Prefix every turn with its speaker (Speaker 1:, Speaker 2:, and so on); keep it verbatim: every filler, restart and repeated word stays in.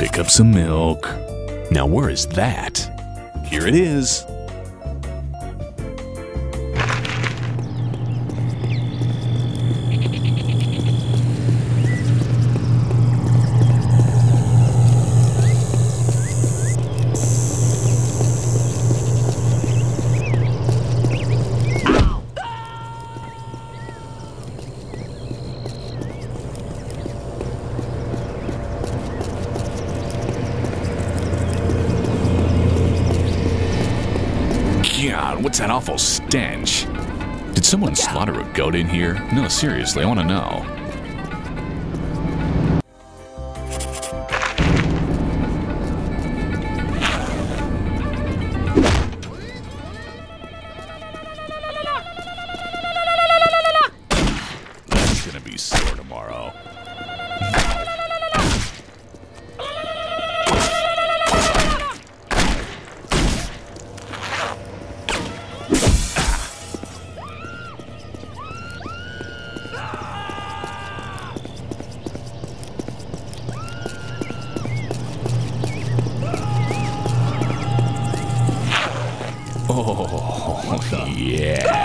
Speaker 1: Pick up some milk.
Speaker 2: Now where is that?
Speaker 1: Here it is. God, what's that awful stench? Did someone slaughter a goat in here? No, seriously, I want to know. That's gonna be sore tomorrow. Oh, yeah.